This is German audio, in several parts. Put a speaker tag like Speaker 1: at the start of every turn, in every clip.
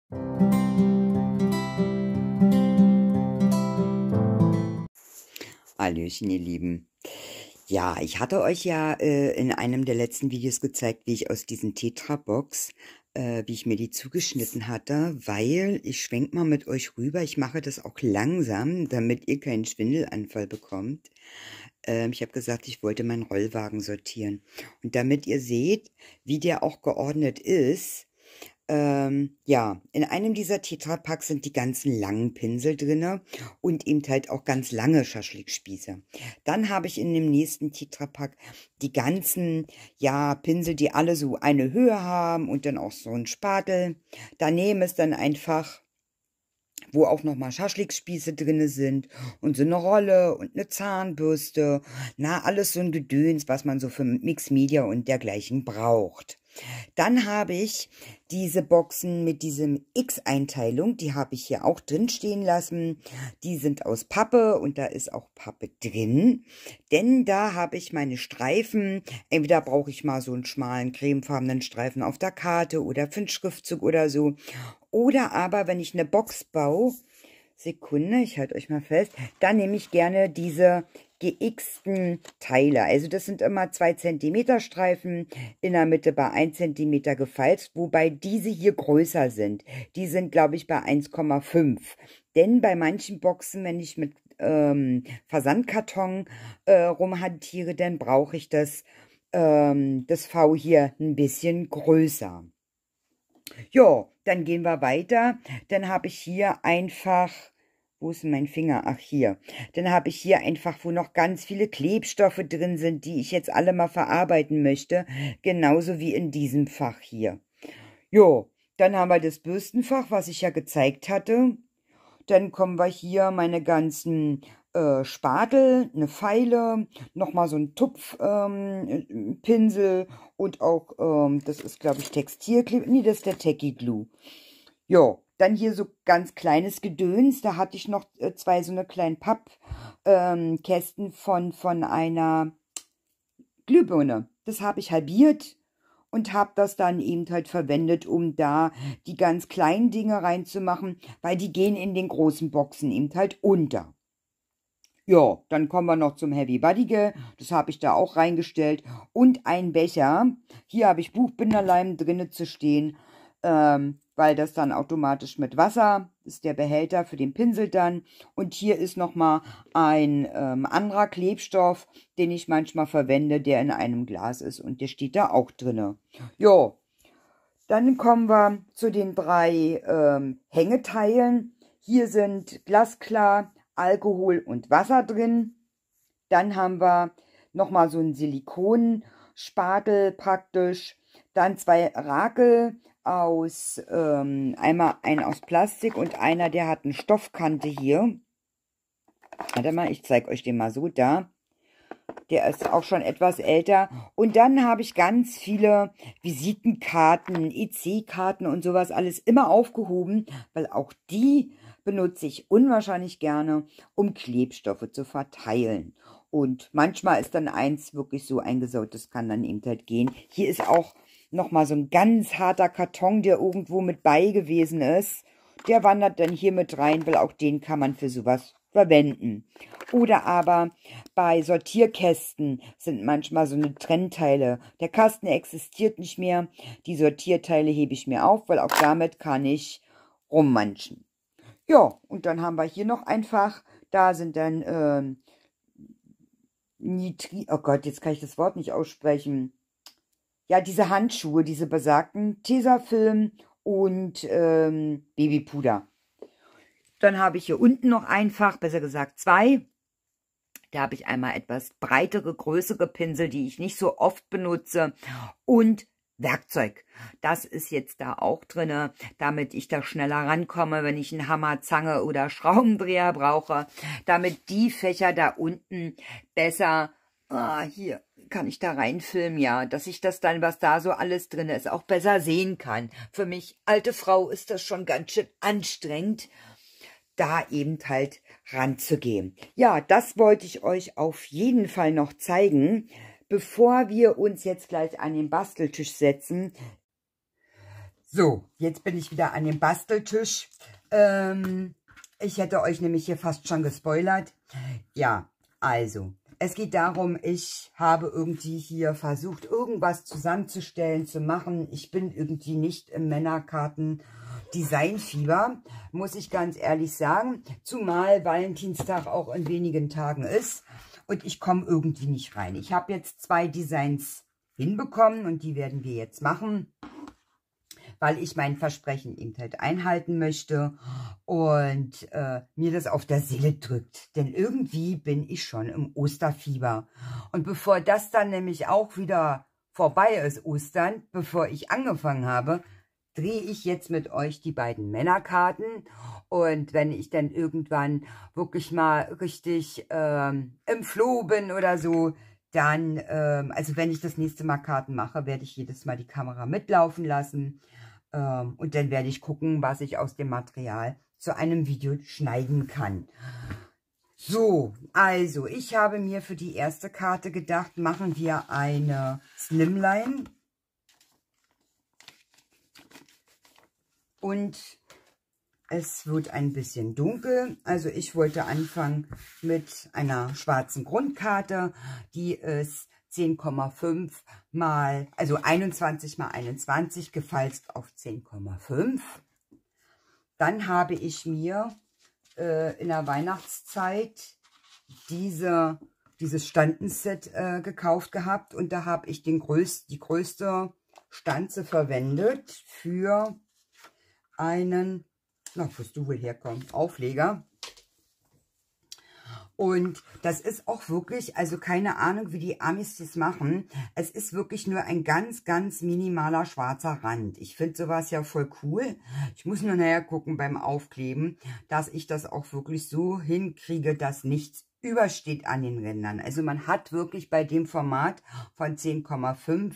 Speaker 1: Hallöchen, ihr Lieben. Ja, ich hatte euch ja in einem der letzten Videos gezeigt, wie ich aus diesen Tetra-Box, wie ich mir die zugeschnitten hatte, weil ich schwenk mal mit euch rüber. Ich mache das auch langsam, damit ihr keinen Schwindelanfall bekommt. Ich habe gesagt, ich wollte meinen Rollwagen sortieren. Und damit ihr seht, wie der auch geordnet ist, ja, in einem dieser Tetra-Packs sind die ganzen langen Pinsel drinne und eben halt auch ganz lange Schaschlikspieße. Dann habe ich in dem nächsten Tetra-Pack die ganzen, ja, Pinsel, die alle so eine Höhe haben und dann auch so einen Spatel. Daneben ist dann einfach, wo auch nochmal Schaschlikspieße drinne sind und so eine Rolle und eine Zahnbürste. Na, alles so ein Gedöns, was man so für Mixed Media und dergleichen braucht. Dann habe ich diese Boxen mit diesem X-Einteilung, die habe ich hier auch drin stehen lassen. Die sind aus Pappe und da ist auch Pappe drin, denn da habe ich meine Streifen. Entweder brauche ich mal so einen schmalen cremefarbenen Streifen auf der Karte oder für einen Schriftzug oder so. Oder aber, wenn ich eine Box baue, Sekunde, ich halte euch mal fest, dann nehme ich gerne diese gexten Teile. Also das sind immer 2 cm Streifen, in der Mitte bei 1 cm gefalzt, wobei diese hier größer sind. Die sind, glaube ich, bei 1,5. Denn bei manchen Boxen, wenn ich mit Versandkarton rumhantiere, dann brauche ich das V hier ein bisschen größer. Ja, dann gehen wir weiter. Dann habe ich hier einfach, wo ist denn mein Finger? Ach, hier. Dann habe ich hier einfach, wo noch ganz viele Klebstoffe drin sind, die ich jetzt alle mal verarbeiten möchte. Genauso wie in diesem Fach hier. Jo, dann haben wir das Bürstenfach, was ich ja gezeigt hatte. Dann kommen wir hier meine ganzen Spatel, eine Feile, nochmal so ein Tupfpinsel und auch, das ist glaube ich Textilkleber, nee, das ist der Tacky Glue. Ja, dann hier so ganz kleines Gedöns, da hatte ich noch 2 so eine kleinen Pappkästen von einer Glühbirne. Das habe ich halbiert und habe das dann eben halt verwendet, um da die ganz kleinen Dinge reinzumachen, weil die gehen in den großen Boxen eben halt unter. Ja, dann kommen wir noch zum Heavy Body, das habe ich da auch reingestellt. Und ein Becher, hier habe ich Buchbinderleim drinne zu stehen, weil das dann automatisch mit Wasser, ist der Behälter für den Pinsel dann. Und hier ist nochmal ein anderer Klebstoff, den ich manchmal verwende, der in einem Glas ist und der steht da auch drinne. Jo, dann kommen wir zu den 3 Hängeteilen. Hier sind glasklar Alkohol und Wasser drin. Dann haben wir nochmal so einen Silikonspatel praktisch. Dann 2 Rakel aus, einmal ein aus Plastik und einer, der hat eine Stoffkante hier. Warte mal, ich zeige euch den mal so da. Der ist auch schon etwas älter. Und dann habe ich ganz viele Visitenkarten, EC-Karten und sowas alles immer aufgehoben, weil auch die benutze ich unwahrscheinlich gerne, um Klebstoffe zu verteilen. Und manchmal ist dann eins wirklich so eingesaut, das kann dann eben halt gehen. Hier ist auch nochmal so ein ganz harter Karton, der irgendwo mit bei gewesen ist. Der wandert dann hier mit rein, weil auch den kann man für sowas verwenden. Oder aber bei Sortierkästen sind manchmal so eine Trennteile. Der Kasten existiert nicht mehr. Die Sortierteile hebe ich mir auf, weil auch damit kann ich rummanschen. Ja, und dann haben wir hier noch einfach, da sind dann oh Gott, jetzt kann ich das Wort nicht aussprechen. Ja, diese Handschuhe, diese besagten Tesafilm und Babypuder. Dann habe ich hier unten noch einfach, besser gesagt 2. Da habe ich einmal etwas breitere, größere Pinsel, die ich nicht so oft benutze. Und Werkzeug. Das ist jetzt da auch drin, damit ich da schneller rankomme, wenn ich einen Hammer, Zange oder Schraubendreher brauche. Damit die Fächer da unten besser, hier kann ich da reinfilmen, ja, dass ich das dann, was da so alles drin ist, auch besser sehen kann. Für mich, alte Frau, ist das schon ganz schön anstrengend, da eben halt ranzugehen. Ja, das wollte ich euch auf jeden Fall noch zeigen, bevor wir uns jetzt gleich an den Basteltisch setzen. So, jetzt bin ich wieder an dem Basteltisch. Ich hätte euch nämlich hier fast schon gespoilert. Ja, also, es geht darum, ich habe irgendwie hier versucht, irgendwas zusammenzustellen, zu machen. Ich bin irgendwie nicht im Männerkarten-Designfieber, muss ich ganz ehrlich sagen. Zumal Valentinstag auch in wenigen Tagen ist und ich komme irgendwie nicht rein. Ich habe jetzt 2 Designs hinbekommen und die werden wir jetzt machen, weil ich mein Versprechen eben halt einhalten möchte und mir das auf der Seele drückt. Denn irgendwie bin ich schon im Osterfieber. Und bevor das dann nämlich auch wieder vorbei ist, Ostern, bevor ich angefangen habe, drehe ich jetzt mit euch die beiden Männerkarten. Und wenn ich dann irgendwann wirklich mal richtig im Floh bin oder so, dann, also wenn ich das nächste Mal Karten mache, werde ich jedes Mal die Kamera mitlaufen lassen. Und dann werde ich gucken, was ich aus dem Material zu einem Video schneiden kann. So, also ich habe mir für die erste Karte gedacht, machen wir eine Slimline. Und es wird ein bisschen dunkel. Also ich wollte anfangen mit einer schwarzen Grundkarte, die ist 10,5 mal, also 21 mal 21 gefalzt auf 10,5. Dann habe ich mir in der Weihnachtszeit dieses Stanzenset gekauft gehabt und da habe ich die größte Stanze verwendet für einen, na, wirst du wohl herkommen, Aufleger. Und das ist auch wirklich, also keine Ahnung, wie die Amis das machen. Es ist wirklich nur ein ganz, ganz minimaler schwarzer Rand. Ich finde sowas ja voll cool. Ich muss nur nachher gucken beim Aufkleben, dass ich das auch wirklich so hinkriege, dass nichts übersteht an den Rändern. Also man hat wirklich bei dem Format von 10,5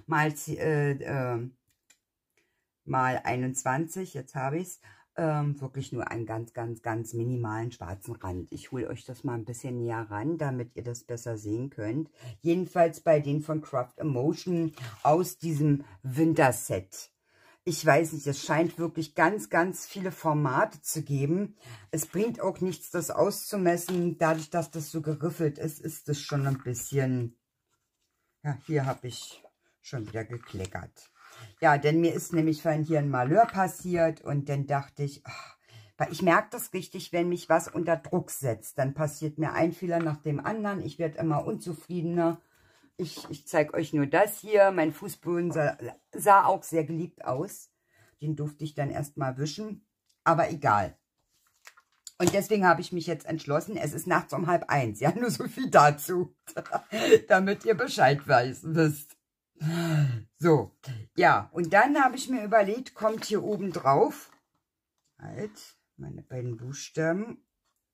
Speaker 1: mal 21, jetzt habe ich es, wirklich nur einen ganz, ganz, ganz minimalen schwarzen Rand. Ich hole euch das mal ein bisschen näher ran, damit ihr das besser sehen könnt. Jedenfalls bei den von Craft Emotion aus diesem Winterset. Ich weiß nicht, es scheint wirklich ganz, ganz viele Formate zu geben. Es bringt auch nichts, das auszumessen. Dadurch, dass das so geriffelt ist, ist es schon ein bisschen... Ja, hier habe ich schon wieder gekleckert. Ja, denn mir ist nämlich vorhin hier ein Malheur passiert und dann dachte ich, ach, weil ich merke das richtig, wenn mich was unter Druck setzt, dann passiert mir ein Fehler nach dem anderen, ich werde immer unzufriedener. Ich zeige euch nur das hier, mein Fußboden sah auch sehr geliebt aus, den durfte ich dann erstmal wischen, aber egal. Und deswegen habe ich mich jetzt entschlossen, es ist nachts um 12:30, ja, nur so viel dazu, damit ihr Bescheid wisst. So, ja, und dann habe ich mir überlegt, kommt hier oben drauf, halt, meine beiden Buchstaben,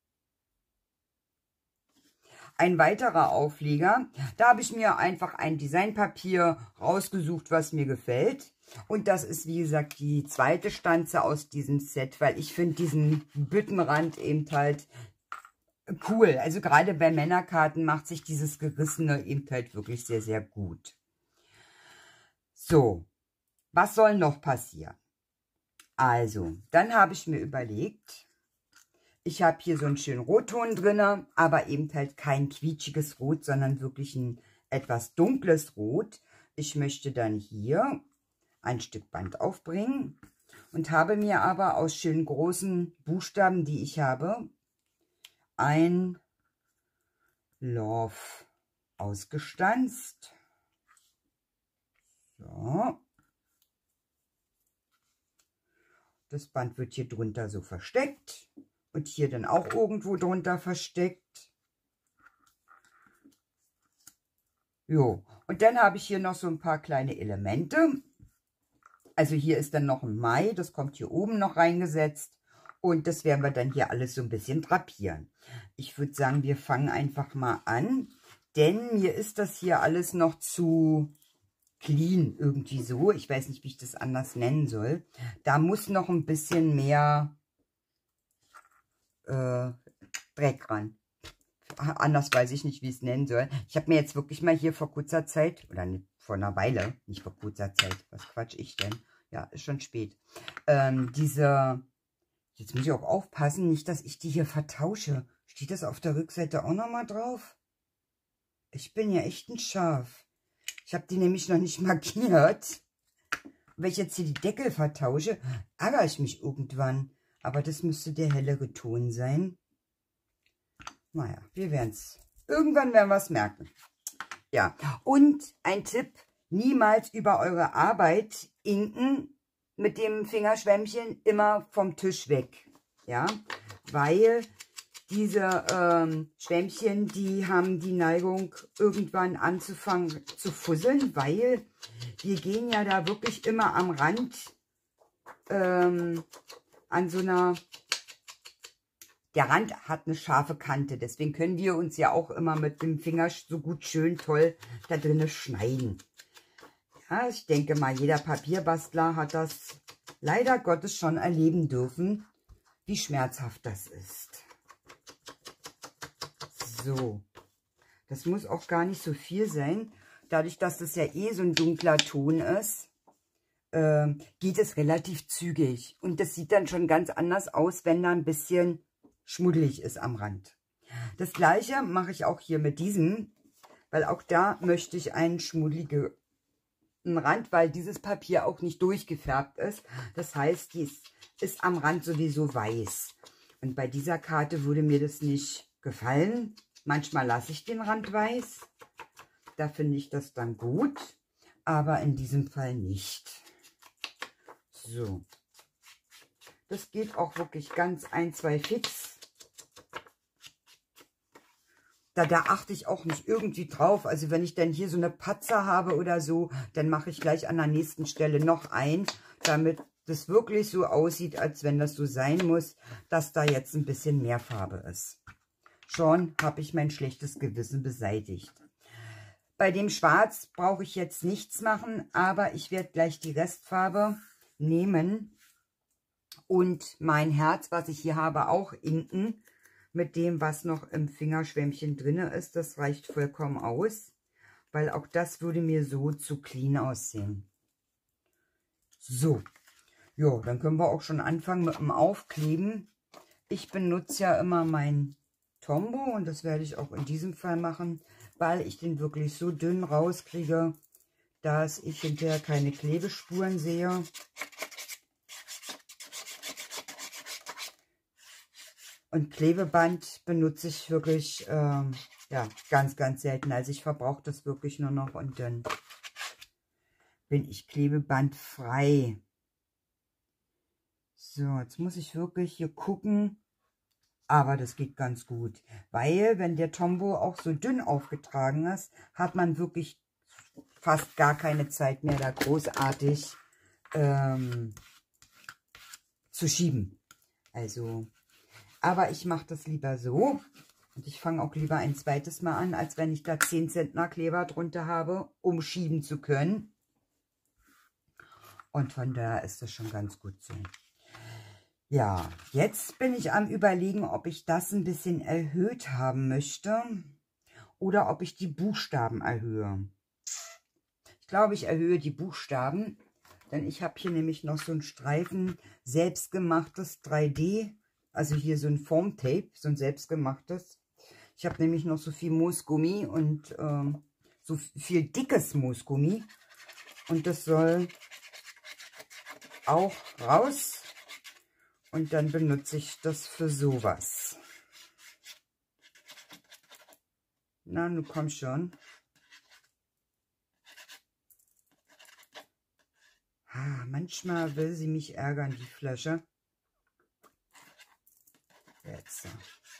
Speaker 1: ein weiterer Aufleger. Da habe ich mir einfach ein Designpapier rausgesucht, was mir gefällt. Und das ist, wie gesagt, die zweite Stanze aus diesem Set, weil ich finde diesen Büttenrand eben halt cool. Also gerade bei Männerkarten macht sich dieses Gerissene eben halt wirklich sehr, sehr gut. So, was soll noch passieren? Also, dann habe ich mir überlegt, ich habe hier so einen schönen Rotton drin, aber eben halt kein quietschiges Rot, sondern wirklich ein etwas dunkles Rot. Ich möchte dann hier ein Stück Band aufbringen und habe mir aber aus schönen großen Buchstaben, die ich habe, ein Love ausgestanzt. So. Das Band wird hier drunter so versteckt und hier dann auch irgendwo drunter versteckt. Jo, und dann habe ich hier noch so ein paar kleine Elemente. Also hier ist dann noch ein Mai, das kommt hier oben noch reingesetzt. Und das werden wir dann hier alles so ein bisschen drapieren. Ich würde sagen, wir fangen einfach mal an, denn mir ist das hier alles noch zu clean irgendwie so. Ich weiß nicht, wie ich das anders nennen soll. Da muss noch ein bisschen mehr Dreck ran. Anders weiß ich nicht, wie ich es nennen soll. Ich habe mir jetzt wirklich mal hier vor kurzer Zeit, oder nicht, vor einer Weile, nicht vor kurzer Zeit, was quatsch ich denn? Ja, ist schon spät. Jetzt muss ich auch aufpassen, nicht, dass ich die hier vertausche. Steht das auf der Rückseite auch nochmal drauf? Ich bin ja echt ein Schaf. Ich habe die nämlich noch nicht markiert. Wenn ich jetzt hier die Deckel vertausche, ärgere ich mich irgendwann. Aber das müsste der hellere Ton sein. Naja, wir werden es. Irgendwann werden wir es merken. Ja, und ein Tipp, niemals über eure Arbeit inken mit dem Fingerschwämmchen, immer vom Tisch weg. Ja, weil diese Schwämmchen, die haben die Neigung, irgendwann anzufangen zu fusseln, weil wir gehen ja da wirklich immer am Rand an so einer... Der Rand hat eine scharfe Kante, deswegen können wir uns ja auch immer mit dem Finger so gut schön toll da drinnen schneiden. Ja, ich denke mal, jeder Papierbastler hat das leider Gottes schon erleben dürfen, wie schmerzhaft das ist. So, das muss auch gar nicht so viel sein. Dadurch, dass das ja eh so ein dunkler Ton ist, geht es relativ zügig. Und das sieht dann schon ganz anders aus, wenn da ein bisschen schmuddelig ist am Rand. Das gleiche mache ich auch hier mit diesem, weil auch da möchte ich einen schmuddeligen Rand, weil dieses Papier auch nicht durchgefärbt ist. Das heißt, dies ist am Rand sowieso weiß. Und bei dieser Karte würde mir das nicht gefallen. Manchmal lasse ich den Rand weiß. Da finde ich das dann gut, aber in diesem Fall nicht. So. Das geht auch wirklich ganz ein, zwei fix. Da achte ich auch nicht irgendwie drauf. Also wenn ich dann hier so eine Patzer habe oder so, dann mache ich gleich an der nächsten Stelle noch ein, damit das wirklich so aussieht, als wenn das so sein muss, dass da jetzt ein bisschen mehr Farbe ist. Schon habe ich mein schlechtes Gewissen beseitigt. Bei dem Schwarz brauche ich jetzt nichts machen, aber ich werde gleich die Restfarbe nehmen und mein Herz, was ich hier habe, auch inken. Mit dem, was noch im Fingerschwämmchen drin ist, das reicht vollkommen aus, weil auch das würde mir so zu clean aussehen. So, ja, dann können wir auch schon anfangen mit dem Aufkleben. Ich benutze ja immer mein Tombow und das werde ich auch in diesem Fall machen, weil ich den wirklich so dünn rauskriege, dass ich hinterher keine Klebespuren sehe. Und Klebeband benutze ich wirklich ja, ganz, ganz selten. Also ich verbrauche das wirklich nur noch und dann bin ich klebebandfrei. So, jetzt muss ich wirklich hier gucken. Aber das geht ganz gut. Weil, wenn der Tombow auch so dünn aufgetragen ist, hat man wirklich fast gar keine Zeit mehr, da großartig zu schieben. Also... Aber ich mache das lieber so und ich fange auch lieber ein zweites Mal an, als wenn ich da 10 Zentner Kleber drunter habe, um schieben zu können. Und von daher ist das schon ganz gut so. Ja, jetzt bin ich am Überlegen, ob ich das ein bisschen erhöht haben möchte oder ob ich die Buchstaben erhöhe. Ich glaube, ich erhöhe die Buchstaben, denn ich habe hier nämlich noch so einen Streifen selbstgemachtes 3D. Also hier so ein Formtape, so ein selbstgemachtes. Ich habe nämlich noch so viel Moosgummi und so viel dickes Moosgummi. Und das soll auch raus. Und dann benutze ich das für sowas. Na, nun komm schon. Ah, manchmal will sie mich ärgern, die Flasche. Jetzt.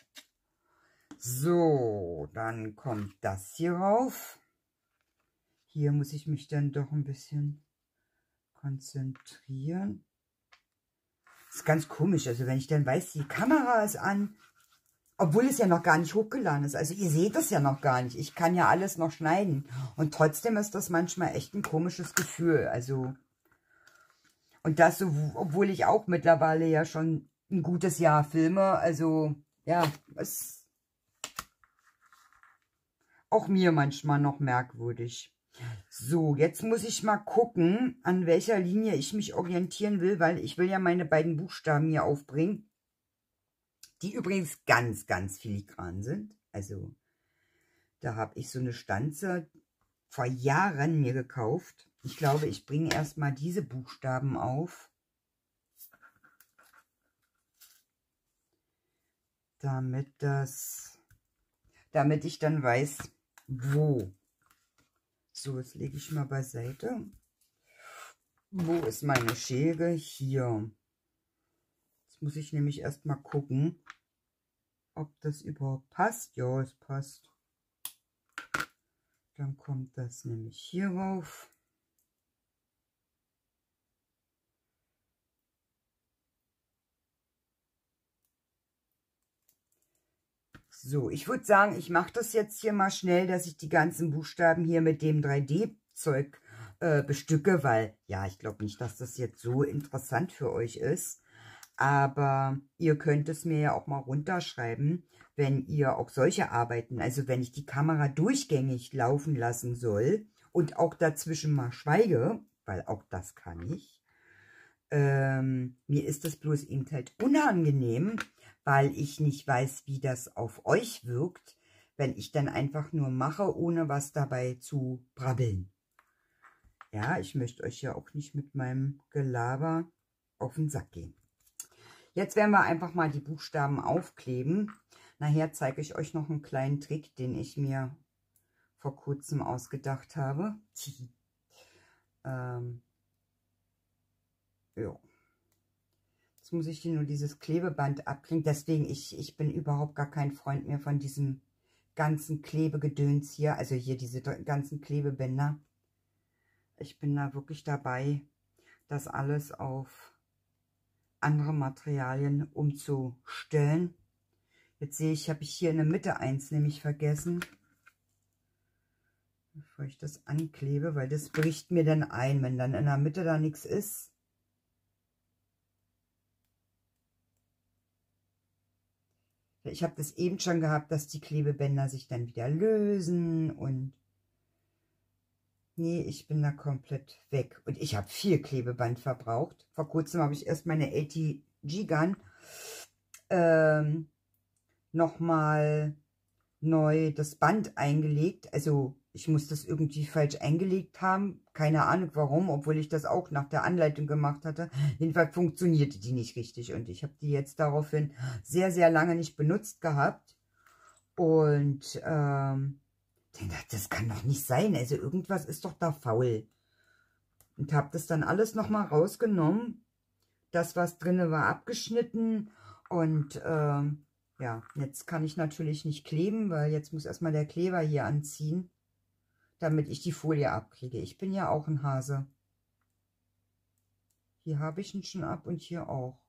Speaker 1: So, dann kommt das hier rauf. Hier muss ich mich dann doch ein bisschen konzentrieren. Das ist ganz komisch, also wenn ich dann weiß, die Kamera ist an, obwohl es ja noch gar nicht hochgeladen ist. Also ihr seht es ja noch gar nicht. Ich kann ja alles noch schneiden. Und trotzdem ist das manchmal echt ein komisches Gefühl. Also, und das, so, obwohl ich auch mittlerweile ja schon ein gutes Jahr filme. Also, ja, ist auch mir manchmal noch merkwürdig. So, jetzt muss ich mal gucken, an welcher Linie ich mich orientieren will, weil ich will ja meine beiden Buchstaben hier aufbringen, die übrigens ganz, ganz filigran sind. Also, da habe ich so eine Stanze vor Jahren mir gekauft. Ich glaube, ich bringe erstmal diese Buchstaben auf, damit ich dann weiß, wo. So, das lege ich mal beiseite. Wo ist meine Schere? Hier. Jetzt muss ich nämlich erstmal gucken, ob das überhaupt passt. Ja, es passt. Dann kommt das nämlich hier rauf. So, ich würde sagen, ich mache das jetzt hier mal schnell, dass ich die ganzen Buchstaben hier mit dem 3D-Zeug bestücke, weil, ja, ich glaube nicht, dass das jetzt so interessant für euch ist. Aber ihr könnt es mir ja auch mal runterschreiben, wenn ihr auch solche Arbeiten, also wenn ich die Kamera durchgängig laufen lassen soll und auch dazwischen mal schweige, weil auch das kann ich. Mir ist das bloß eben halt unangenehm, weil ich nicht weiß, wie das auf euch wirkt, wenn ich dann einfach nur mache, ohne was dabei zu brabbeln. Ja, ich möchte euch ja auch nicht mit meinem Gelaber auf den Sack gehen. Jetzt werden wir einfach mal die Buchstaben aufkleben. Nachher zeige ich euch noch einen kleinen Trick, den ich mir vor kurzem ausgedacht habe. Ja. Jetzt muss ich hier nur dieses Klebeband abkleben. Deswegen, ich bin überhaupt gar kein Freund mehr von diesem ganzen Klebegedöns hier. Also hier diese ganzen Klebebänder. Ich bin da wirklich dabei, das alles auf andere Materialien umzustellen. Jetzt sehe ich, habe ich hier in der Mitte eins nämlich vergessen. Bevor ich das anklebe, weil das bricht mir dann ein, wenn dann in der Mitte da nichts ist. Ich habe das eben schon gehabt, dass die Klebebänder sich dann wieder lösen und nee, ich bin da komplett weg. Und ich habe viel Klebeband verbraucht. Vor kurzem habe ich erst meine ATG-Gun nochmal neu das Band eingelegt. Also ich muss das irgendwie falsch eingelegt haben. Keine Ahnung warum, obwohl ich das auch nach der Anleitung gemacht hatte. Jedenfalls funktionierte die nicht richtig. Und ich habe die jetzt daraufhin sehr, sehr lange nicht benutzt gehabt. Und das kann doch nicht sein. Also irgendwas ist doch da faul. Und habe das dann alles nochmal rausgenommen. Das, was drin war, abgeschnitten. Und ja, jetzt kann ich natürlich nicht kleben, weil jetzt muss erstmal der Kleber hier anziehen, damit ich die Folie abkriege. Ich bin ja auch ein Hase. Hier habe ich ihn schon ab und hier auch.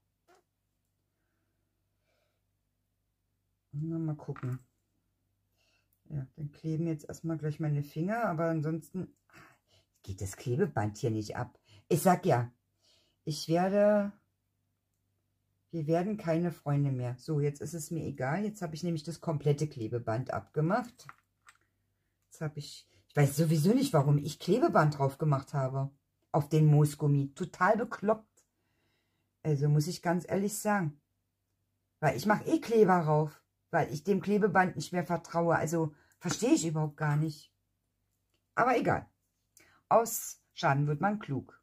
Speaker 1: Na, mal gucken. Ja, dann kleben jetzt erstmal gleich meine Finger, aber ansonsten geht das Klebeband hier nicht ab. Ich sag ja, wir werden keine Freunde mehr. So, jetzt ist es mir egal. Jetzt habe ich nämlich das komplette Klebeband abgemacht. Jetzt habe ich weiß sowieso nicht, warum ich Klebeband drauf gemacht habe. Auf den Moosgummi. Total bekloppt. Also muss ich ganz ehrlich sagen. Weil ich mache eh Kleber rauf. Weil ich dem Klebeband nicht mehr vertraue. Also verstehe ich überhaupt gar nicht. Aber egal. Aus Schaden wird man klug.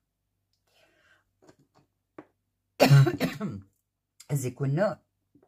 Speaker 1: Sekunde.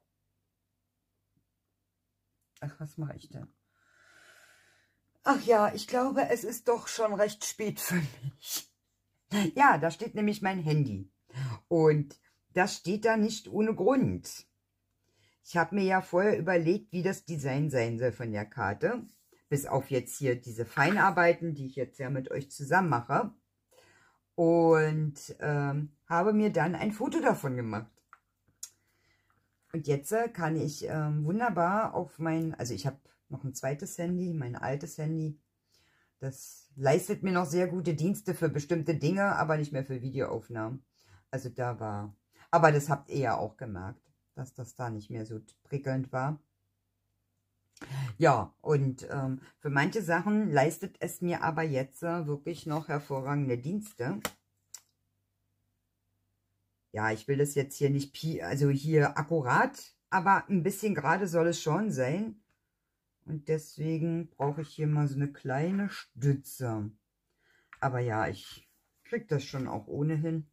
Speaker 1: Ach, was mache ich denn? Ach ja, ich glaube, es ist doch schon recht spät für mich. Ja, da steht nämlich mein Handy. Und das steht da nicht ohne Grund. Ich habe mir ja vorher überlegt, wie das Design sein soll von der Karte. Bis auf jetzt hier diese Feinarbeiten, die ich jetzt ja mit euch zusammen mache. Und habe mir dann ein Foto davon gemacht. Und jetzt kann ich wunderbar auf also ich habe noch ein zweites Handy, mein altes Handy. Das leistet mir noch sehr gute Dienste für bestimmte Dinge, aber nicht mehr für Videoaufnahmen. Also da war, aber das habt ihr ja auch gemerkt, dass das da nicht mehr so prickelnd war. Ja, und für manche Sachen leistet es mir aber jetzt wirklich noch hervorragende Dienste. Ja, ich will das jetzt hier nicht, also hier akkurat, aber ein bisschen gerade soll es schon sein. Und deswegen brauche ich hier mal so eine kleine Stütze. Aber ja, ich kriege das schon auch ohnehin.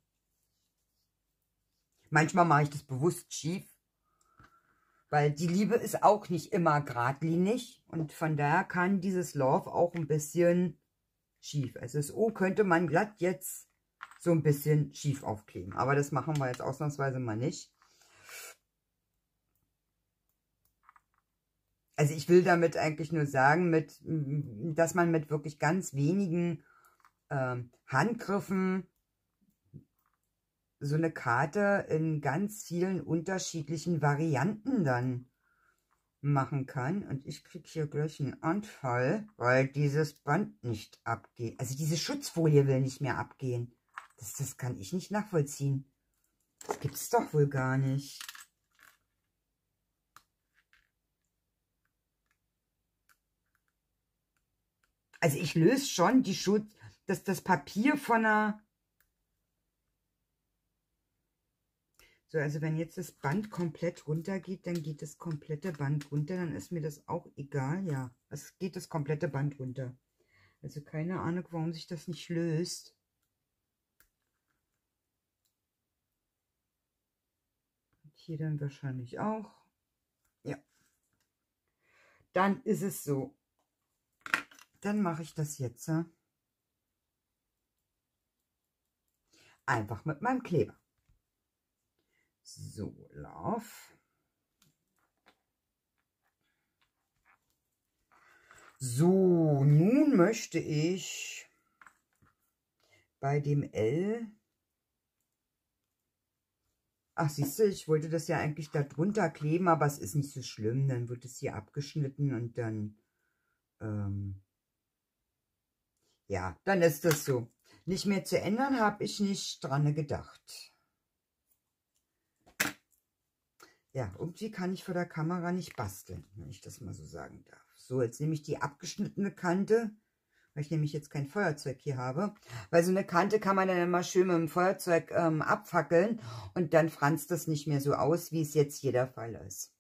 Speaker 1: Manchmal mache ich das bewusst schief, weil die Liebe ist auch nicht immer geradlinig. Und von daher kann dieses Love auch ein bisschen schief. Also das O könnte man glatt jetzt so ein bisschen schief aufkleben. Aber das machen wir jetzt ausnahmsweise mal nicht. Also ich will damit eigentlich nur sagen, dass man mit wirklich ganz wenigen Handgriffen so eine Karte in ganz vielen unterschiedlichen Varianten dann machen kann. Und ich kriege hier gleich einen Anfall, weil dieses Band nicht abgeht. Also diese Schutzfolie will nicht mehr abgehen. Das kann ich nicht nachvollziehen. Das gibt es doch wohl gar nicht. Also ich löse schon die das Papier von einer... So, also wenn jetzt das Band komplett runter geht, dann geht das komplette Band runter. Dann ist mir das auch egal. Ja, es geht das komplette Band runter. Also keine Ahnung, warum sich das nicht löst. Hier dann wahrscheinlich auch. Ja. Dann ist es so. Dann mache ich das jetzt einfach mit meinem Kleber. So, Lauf. So, nun möchte ich bei dem L... Ach, siehst du, ich wollte das ja eigentlich da drunter kleben, aber es ist nicht so schlimm. Dann wird es hier abgeschnitten und dann... ja, dann ist das so. Nicht mehr zu ändern, habe ich nicht dran gedacht. Ja, irgendwie kann ich vor der Kamera nicht basteln, wenn ich das mal so sagen darf. So, jetzt nehme ich die abgeschnittene Kante, weil ich nämlich jetzt kein Feuerzeug hier habe. Weil so eine Kante kann man dann immer schön mit dem Feuerzeug abfackeln und dann franzt das nicht mehr so aus, wie es jetzt hier der Fall ist.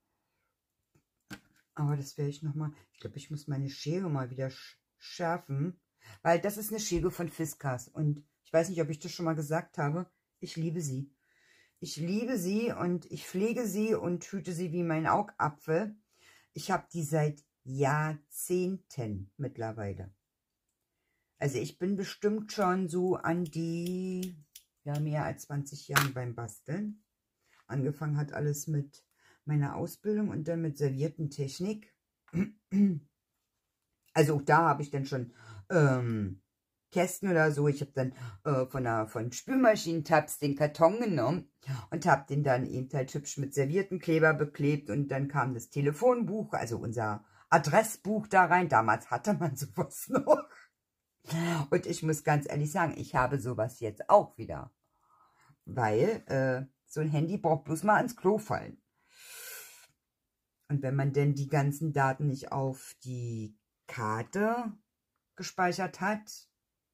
Speaker 1: Aber das werde ich nochmal... Ich glaube, ich muss meine Schere mal wieder schärfen, weil das ist eine Schere von Fiskars. Und ich weiß nicht, ob ich das schon mal gesagt habe, ich liebe sie. Ich liebe sie und ich pflege sie und hüte sie wie mein Augapfel. Ich habe die seit Jahrzehnten mittlerweile. Also ich bin bestimmt schon so an die, ja, mehr als 20 Jahren beim Basteln. Angefangen hat alles mit meiner Ausbildung und dann mit Serviettentechnik. Also auch da habe ich dann schon Kästen oder so. Ich habe dann von Spülmaschinentabs den Karton genommen und habe den dann eben halt hübsch mit Serviettenkleber beklebt. Und dann kam das Telefonbuch, also unser Adressbuch da rein. Damals hatte man sowas noch. Und ich muss ganz ehrlich sagen, ich habe sowas jetzt auch wieder. Weil so ein Handy braucht bloß mal ans Klo fallen. Und wenn man denn die ganzen Daten nicht auf die Karte gespeichert hat,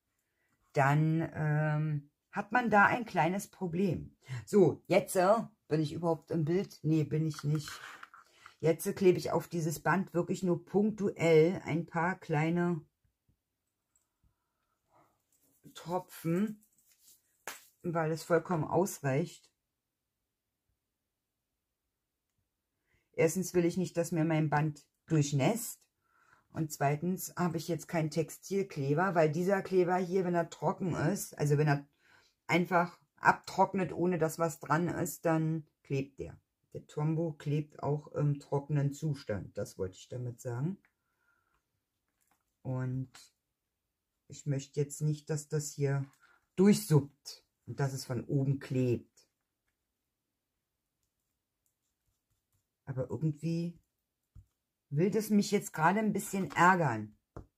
Speaker 1: dann hat man da ein kleines Problem. So, jetzt bin ich überhaupt im Bild? Nee, bin ich nicht. Jetzt klebe ich auf dieses Band wirklich nur punktuell ein paar kleine Tropfen, weil es vollkommen ausreicht. Erstens will ich nicht, dass mir mein Band durchnässt. Und zweitens habe ich jetzt keinen Textilkleber, weil dieser Kleber hier, wenn er trocken ist, also wenn er einfach abtrocknet, ohne dass was dran ist, dann klebt der. Der Tombow klebt auch im trockenen Zustand, das wollte ich damit sagen. Und ich möchte jetzt nicht, dass das hier durchsuppt und dass es von oben klebt. Aber irgendwie will das mich jetzt gerade ein bisschen ärgern.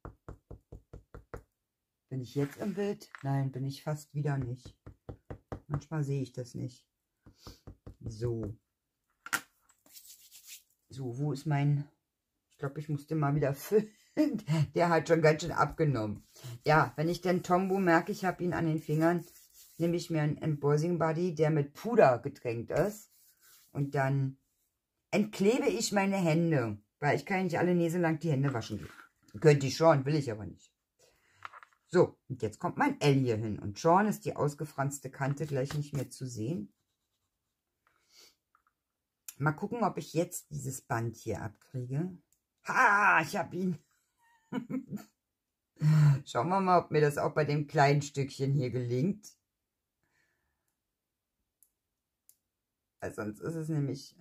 Speaker 1: Bin ich jetzt im Bild? Nein, bin ich fast wieder nicht. Manchmal sehe ich das nicht. So. So, wo ist mein... Ich glaube, ich musste mal wieder füllen. Der hat schon ganz schön abgenommen. Ja, wenn ich den Tombow merke, ich habe ihn an den Fingern, nehme ich mir einen Embossing Buddy, der mit Puder getränkt ist. Und dann entklebe ich meine Hände. Weil ich kann ja nicht alle Näse lang die Hände waschen gehen. Könnte ich schon, will ich aber nicht. So, und jetzt kommt mein L hier hin. Und schon ist die ausgefranste Kante gleich nicht mehr zu sehen. Mal gucken, ob ich jetzt dieses Band hier abkriege. Ha, ich habe ihn. Schauen wir mal, ob mir das auch bei dem kleinen Stückchen hier gelingt. Weil sonst ist es nämlich...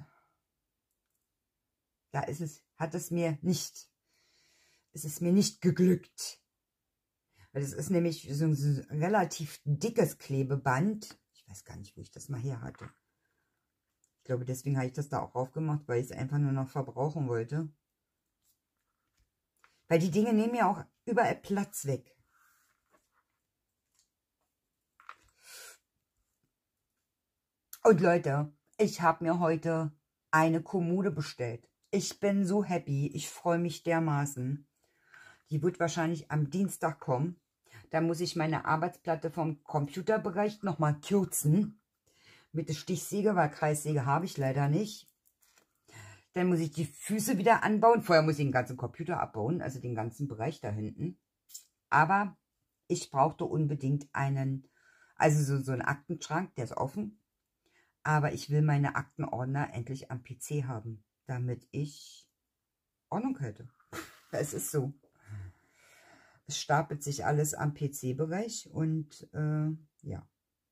Speaker 1: Da ist es, ist es mir nicht geglückt. Weil das ist nämlich so ein relativ dickes Klebeband. Ich weiß gar nicht, wo ich das mal her hatte. Ich glaube, deswegen habe ich das da auch aufgemacht, weil ich es einfach nur noch verbrauchen wollte. Weil die Dinge nehmen ja auch überall Platz weg. Und Leute, ich habe mir heute eine Kommode bestellt. Ich bin so happy. Ich freue mich dermaßen. Die wird wahrscheinlich am Dienstag kommen. Da muss ich meine Arbeitsplatte vom Computerbereich nochmal kürzen. Mit der Stichsäge, weil Kreissäge habe ich leider nicht. Dann muss ich die Füße wieder anbauen. Vorher muss ich den ganzen Computer abbauen, also den ganzen Bereich da hinten. Aber ich brauchte unbedingt einen, also so einen Aktenschrank, der ist offen. Aber ich will meine Aktenordner endlich am PC haben, damit ich Ordnung hätte. Es ist so. Es stapelt sich alles am PC-Bereich und ja.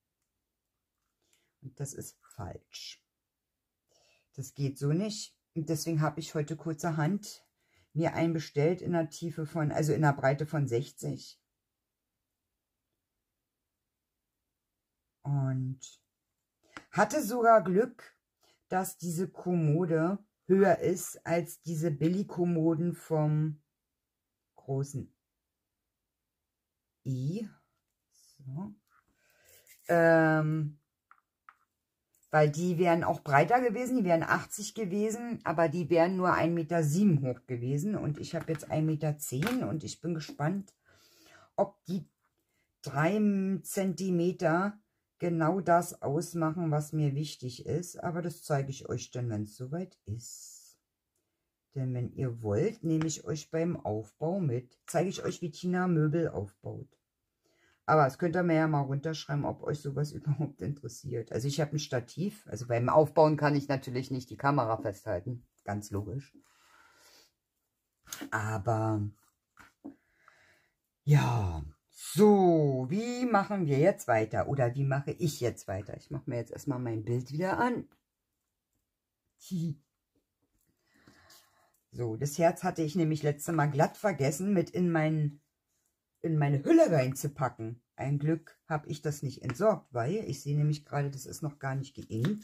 Speaker 1: Und das ist falsch. Das geht so nicht. Und deswegen habe ich heute kurzerhand mir einen bestellt in der Tiefe von, also in der Breite von 60. Und hatte sogar Glück, dass diese Kommode höher ist als diese Billigkommoden vom großen I. So. Weil die wären auch breiter gewesen, die wären 80 gewesen, aber die wären nur 1,7 Meter hoch gewesen. Und ich habe jetzt 1,10 Meter und ich bin gespannt, ob die 3 Zentimeter genau das ausmachen, was mir wichtig ist. Aber das zeige ich euch dann, wenn es soweit ist. Denn wenn ihr wollt, nehme ich euch beim Aufbau mit. Zeige ich euch, wie Tina Möbel aufbaut. Aber das könnt ihr mir ja mal runterschreiben, ob euch sowas überhaupt interessiert. Also ich habe ein Stativ. Also beim Aufbauen kann ich natürlich nicht die Kamera festhalten. Ganz logisch. Aber ja, so, wie machen wir jetzt weiter? Oder wie mache ich jetzt weiter? Ich mache mir jetzt erstmal mein Bild wieder an. So, das Herz hatte ich nämlich letztes Mal glatt vergessen, mit in meine Hülle reinzupacken. Ein Glück habe ich das nicht entsorgt, weil ich sehe nämlich gerade, das ist noch gar nicht geinkt.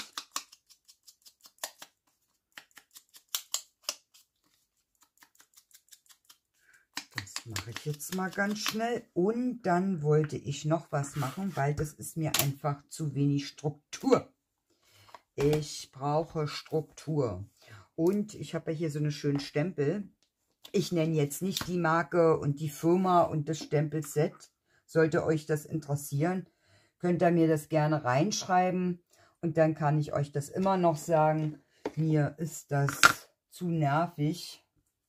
Speaker 1: Das mache ich jetzt mal ganz schnell. Und dann wollte ich noch was machen, weil das ist mir einfach zu wenig Struktur. Ich brauche Struktur. Und ich habe ja hier so eine schönen Stempel. Ich nenne jetzt nicht die Marke und die Firma und das Stempelset. Sollte euch das interessieren, könnt ihr mir das gerne reinschreiben. Und dann kann ich euch das immer noch sagen. Mir ist das zu nervig.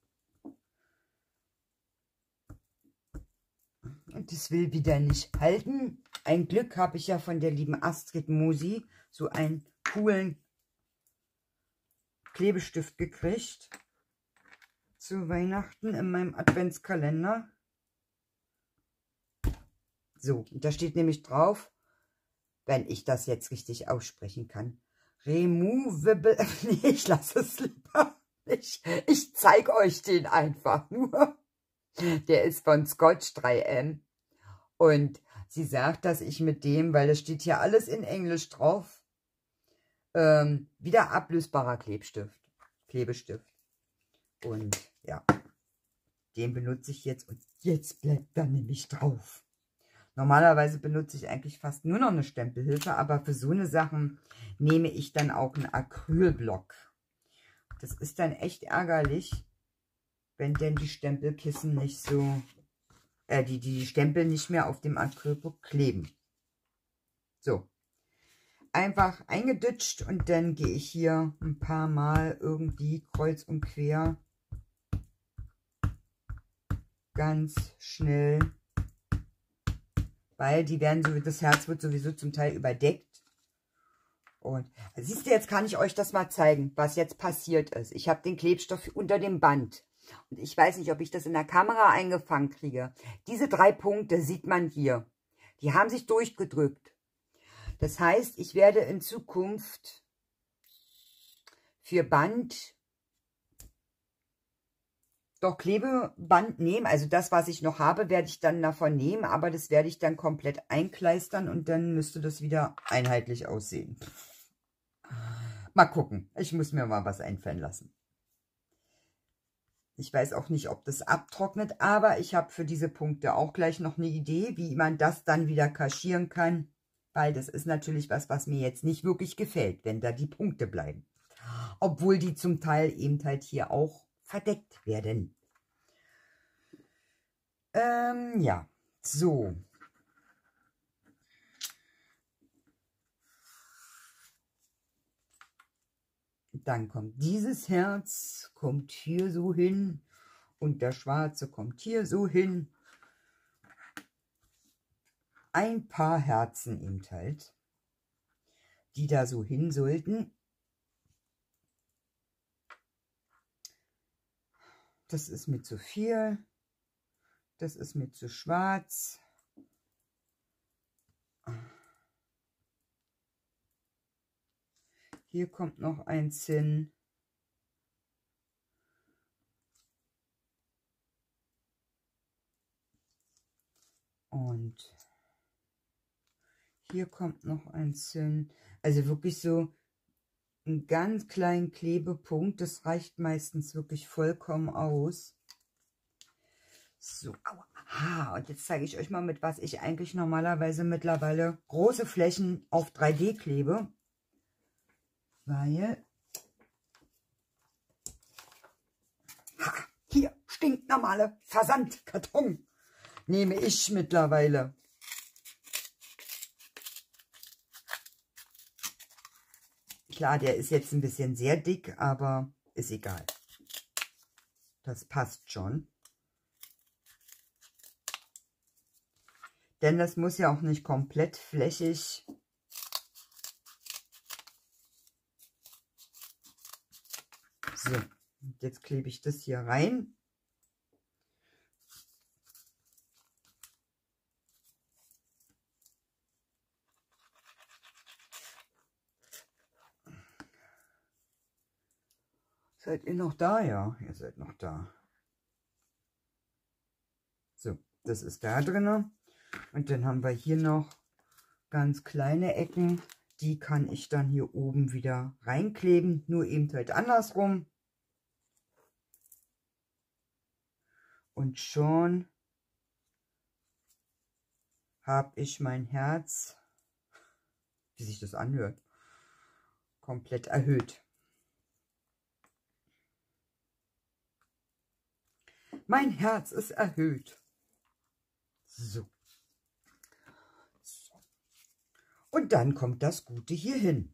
Speaker 1: Und das will wieder nicht halten. Ein Glück habe ich ja von der lieben Astrid Mosi so einen coolen Klebestift gekriegt. Zu Weihnachten in meinem Adventskalender. So, und da steht nämlich drauf, wenn ich das jetzt richtig aussprechen kann. Removable. Nee, ich lasse es lieber. Ich zeige euch den einfach nur. Der ist von Scotch 3M. Und sie sagt, dass ich mit dem, weil das steht hier alles in Englisch drauf, wieder ablösbarer Klebestift. Und ja, den benutze ich jetzt. Und jetzt bleibt er nämlich drauf. Normalerweise benutze ich eigentlich fast nur noch eine Stempelhilfe, aber für so eine Sachen nehme ich dann auch einen Acrylblock. Das ist dann echt ärgerlich, wenn denn die Stempelkissen nicht so, die Stempel nicht mehr auf dem Acrylbook kleben. So, einfach eingeditscht und dann gehe ich hier ein paar Mal irgendwie kreuz und quer ganz schnell, weil die werden so, das Herz wird sowieso zum Teil überdeckt. Und siehst du, jetzt kann ich euch das mal zeigen, was jetzt passiert ist. Ich habe den Klebstoff unter dem Band. Und ich weiß nicht, ob ich das in der Kamera eingefangen kriege. Diese 3 Punkte sieht man hier. Die haben sich durchgedrückt. Das heißt, ich werde in Zukunft für Band doch Klebeband nehmen. Also das, was ich noch habe, werde ich dann davon nehmen. Aber das werde ich dann komplett einkleistern und dann müsste das wieder einheitlich aussehen. Mal gucken. Ich muss mir mal was einfallen lassen. Ich weiß auch nicht, ob das abtrocknet, aber ich habe für diese Punkte auch gleich noch eine Idee, wie man das dann wieder kaschieren kann, weil das ist natürlich was, was mir jetzt nicht wirklich gefällt, wenn da die Punkte bleiben. Obwohl die zum Teil eben halt hier auch verdeckt werden. Ja, so. Dann kommt dieses Herz, kommt hier so hin und der schwarze kommt hier so hin. Ein paar Herzen eben halt, die da so hin sollten. Das ist mir zu viel, das ist mir zu schwarz. Hier kommt noch eins hin. Und hier kommt noch eins hin. Also wirklich so einen ganz kleinen Klebepunkt. Das reicht meistens wirklich vollkommen aus. So, aua. Und jetzt zeige ich euch mal, mit was ich eigentlich normalerweise mittlerweile große Flächen auf 3D klebe. Weil hier stinknormale Versandkarton nehme ich mittlerweile. Klar, der ist jetzt ein bisschen sehr dick, aber ist egal. Das passt schon. Denn das muss ja auch nicht komplett flächig so, jetzt klebe ich das hier rein. Seid ihr noch da? Ja, ihr seid noch da. So, das ist da drin. Und dann haben wir hier noch ganz kleine Ecken. Die kann ich dann hier oben wieder reinkleben. Nur eben halt andersrum. Und schon habe ich mein Herz, wie sich das anhört, komplett erhöht. Mein Herz ist erhöht. So. Und dann kommt das Gute hier hin.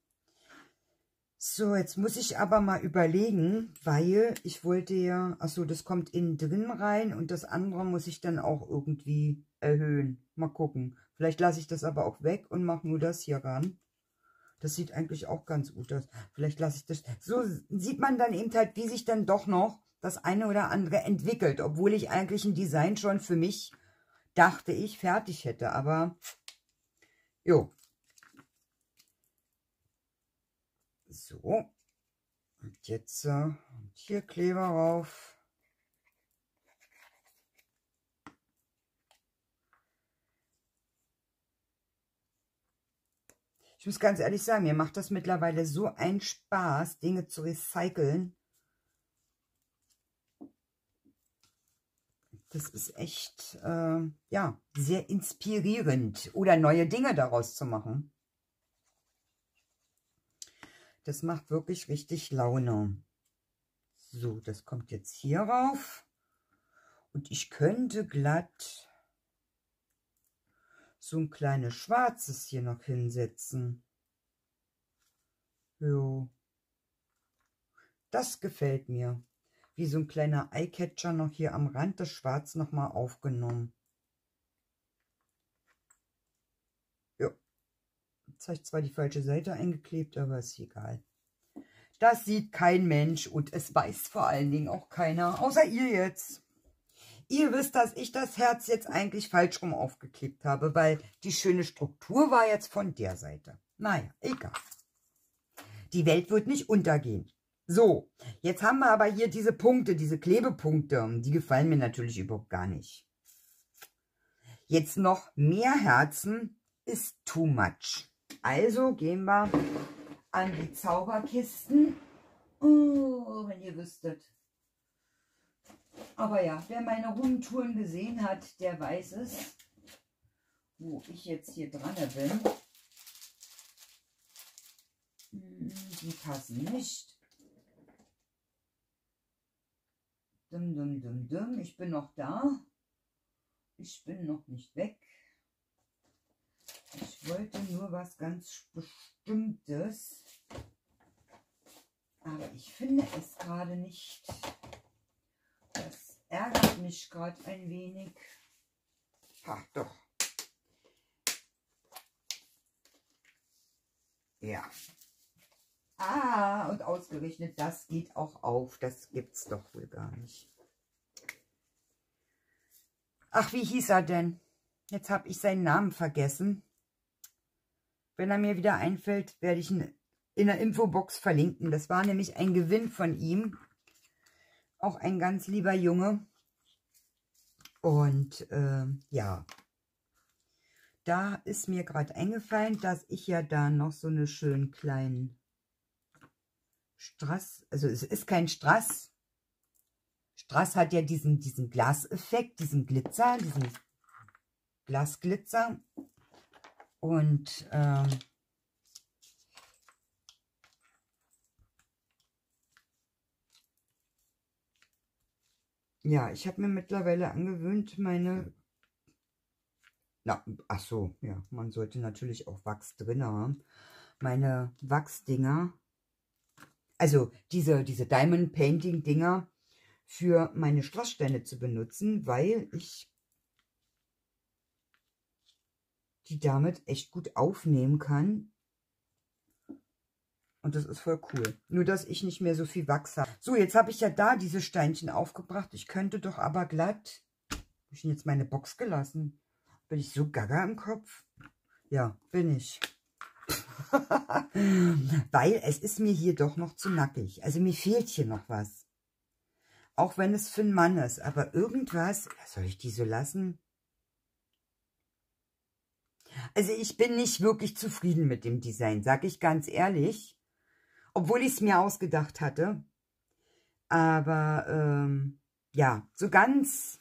Speaker 1: So, jetzt muss ich aber mal überlegen, weil ich wollte ja, achso, das kommt innen drin rein und das andere muss ich dann auch irgendwie erhöhen. Mal gucken. Vielleicht lasse ich das aber auch weg und mache nur das hier ran. Das sieht eigentlich auch ganz gut aus. Vielleicht lasse ich das. So sieht man dann eben halt, wie sich dann doch noch das eine oder andere entwickelt, obwohl ich eigentlich ein Design schon für mich, dachte ich, fertig hätte. Aber, jo. So, und jetzt hier Kleber rauf. Ich muss ganz ehrlich sagen, mir macht das mittlerweile so einen Spaß, Dinge zu recyceln. Das ist echt, ja, sehr inspirierend oder neue Dinge daraus zu machen. Das macht wirklich richtig Laune. So, das kommt jetzt hier rauf. Und ich könnte glatt so ein kleines schwarzes hier noch hinsetzen. Jo. Das gefällt mir. Wie so ein kleiner Eyecatcher noch hier am Rand, das Schwarz nochmal aufgenommen. Ja. Jetzt habe ich zwar die falsche Seite eingeklebt, aber ist egal. Das sieht kein Mensch und es weiß vor allen Dingen auch keiner, außer ihr jetzt. Ihr wisst, dass ich das Herz jetzt eigentlich falsch rum aufgeklebt habe, weil die schöne Struktur war jetzt von der Seite. Naja, egal. Die Welt wird nicht untergehen. So, jetzt haben wir aber hier diese Punkte, diese Klebepunkte. Die gefallen mir natürlich überhaupt gar nicht. Jetzt noch mehr Herzen ist too much. Also gehen wir an die Zauberkisten. Oh, wenn ihr wüsstet. Aber ja, wer meine Rundtouren gesehen hat, der weiß es, wo ich jetzt hier dran bin. Die passen nicht. Ich bin noch da. Ich bin noch nicht weg. Ich wollte nur was ganz Bestimmtes. Aber ich finde es gerade nicht. Das ärgert mich gerade ein wenig. Ach doch. Ja. Ah, und ausgerechnet, das geht auch auf. Das gibt's doch wohl gar nicht. Ach, wie hieß er denn? Jetzt habe ich seinen Namen vergessen. Wenn er mir wieder einfällt, werde ich ihn in der Infobox verlinken. Das war nämlich ein Gewinn von ihm. Auch ein ganz lieber Junge. Und ja, da ist mir gerade eingefallen, dass ich ja da noch so eine schönen kleinen Strass, also es ist kein Strass. Strass hat ja diesen Glaseffekt, diesen Glitzer, diesen Glasglitzer. Und ja, ich habe mir mittlerweile angewöhnt, meine, ach so, ja, man sollte natürlich auch Wachs drin haben, meine Wachsdinger, also diese Diamond Painting Dinger für meine Strasssteine zu benutzen, weil ich die damit echt gut aufnehmen kann. Und das ist voll cool. Nur, dass ich nicht mehr so viel Wachs habe. So, jetzt habe ich ja da diese Steinchen aufgebracht. Ich könnte doch aber glatt... Habe ich denn jetzt meine Box gelassen? Bin ich so gaga im Kopf? Ja, bin ich. Weil es ist mir hier doch noch zu nackig. Also mir fehlt hier noch was. Auch wenn es für einen Mann ist. Aber irgendwas... Soll ich die so lassen? Also ich bin nicht wirklich zufrieden mit dem Design, sage ich ganz ehrlich. Obwohl ich es mir ausgedacht hatte. Aber ja, so ganz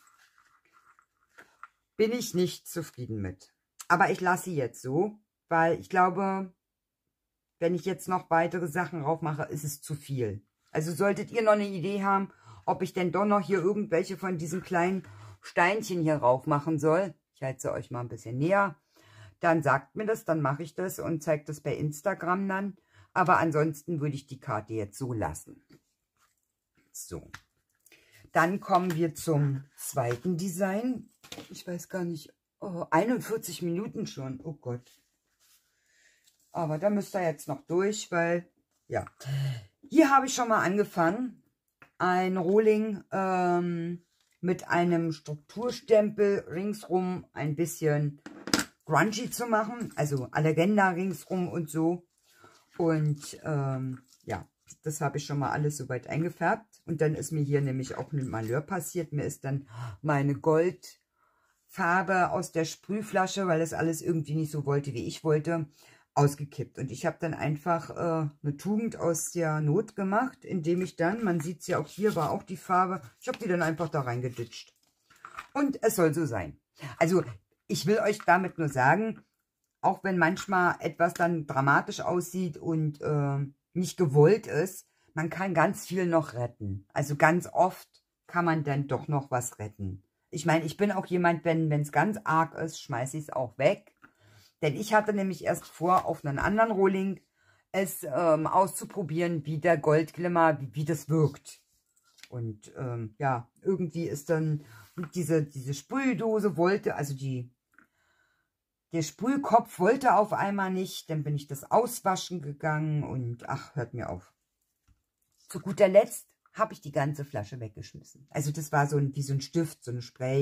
Speaker 1: bin ich nicht zufrieden mit. Aber ich lasse sie jetzt so, weil ich glaube, wenn ich jetzt noch weitere Sachen drauf mache, ist es zu viel. Also solltet ihr noch eine Idee haben, ob ich denn doch noch hier irgendwelche von diesen kleinen Steinchen hier rauf machen soll. Ich halte sie euch mal ein bisschen näher. Dann sagt mir das, dann mache ich das und zeige das bei Instagram dann. Aber ansonsten würde ich die Karte jetzt so lassen. So. Dann kommen wir zum zweiten Design. Ich weiß gar nicht. Oh, 41 Minuten schon. Oh Gott. Aber da müsst ihr jetzt noch durch, weil, ja. Hier habe ich schon mal angefangen. Ein Rohling mit einem Strukturstempel ringsrum ein bisschen grungy zu machen. Also Legenda ringsrum und so. Und ja, das habe ich schon mal alles soweit eingefärbt. Und dann ist mir hier nämlich auch ein Malheur passiert. Mir ist dann meine Goldfarbe aus der Sprühflasche, weil das alles irgendwie nicht so wollte, wie ich wollte, ausgekippt. Und ich habe dann einfach eine Tugend aus der Not gemacht, indem ich dann, man sieht es ja auch hier, war auch die Farbe, ich habe die dann einfach da reingeditscht. Und es soll so sein. Also ich will euch damit nur sagen, auch wenn manchmal etwas dann dramatisch aussieht und nicht gewollt ist, man kann ganz viel noch retten. Also ganz oft kann man dann doch noch was retten. Ich meine, ich bin auch jemand, wenn es ganz arg ist, schmeiße ich es auch weg. Denn ich hatte nämlich erst vor, auf einen anderen Rohling es auszuprobieren, wie der Goldglimmer, wie das wirkt. Und ja, irgendwie ist dann diese Sprühdose wollte, also der Sprühkopf wollte auf einmal nicht. Dann bin ich das auswaschen gegangen und ach, hört mir auf. Zu guter Letzt habe ich die ganze Flasche weggeschmissen. Also das war so wie so ein Stift, so ein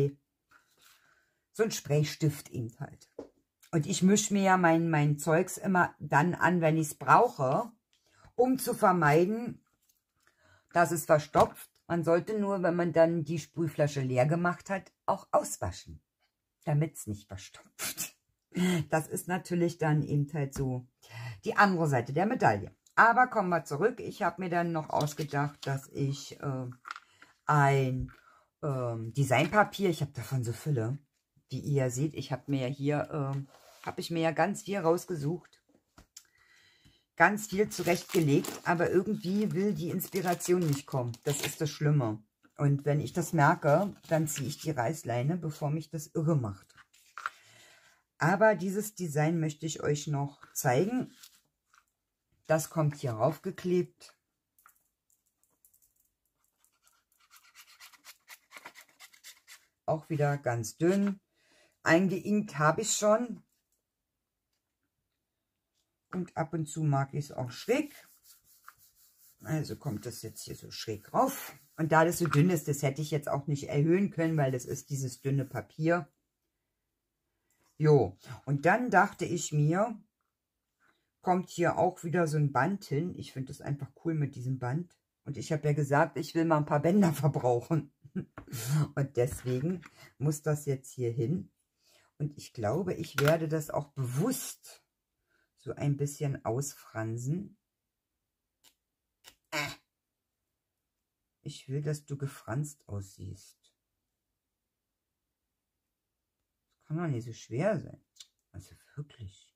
Speaker 1: Spraystift eben halt. Und ich mische mir ja mein Zeugs immer dann an, wenn ich es brauche, um zu vermeiden, dass es verstopft. Man sollte nur, wenn man dann die Sprühflasche leer gemacht hat, auch auswaschen, damit es nicht verstopft. Das ist natürlich dann eben halt so die andere Seite der Medaille. Aber kommen wir zurück. Ich habe mir dann noch ausgedacht, dass ich ein Designpapier, ich habe davon so Fülle, wie ihr seht, ich habe mir hier, ganz viel rausgesucht, ganz viel zurechtgelegt, aber irgendwie will die Inspiration nicht kommen. Das ist das Schlimme. Und wenn ich das merke, dann ziehe ich die Reißleine, bevor mich das irre macht. Aber dieses Design möchte ich euch noch zeigen. Das kommt hier raufgeklebt. Auch wieder ganz dünn. Eingeinkt habe ich schon. Und ab und zu mag ich es auch schräg. Also kommt das jetzt hier so schräg rauf. Und da das so dünn ist, das hätte ich jetzt auch nicht erhöhen können, weil das ist dieses dünne Papier. Jo, und dann dachte ich mir, kommt hier auch wieder so ein Band hin. Ich finde das einfach cool mit diesem Band. Und ich habe ja gesagt, ich will mal ein paar Bänder verbrauchen. Und deswegen muss das jetzt hier hin. Und ich glaube, ich werde das auch bewusst so ein bisschen ausfransen. Ich will, dass du gefranst aussiehst. Das kann doch nicht so schwer sein. Also wirklich.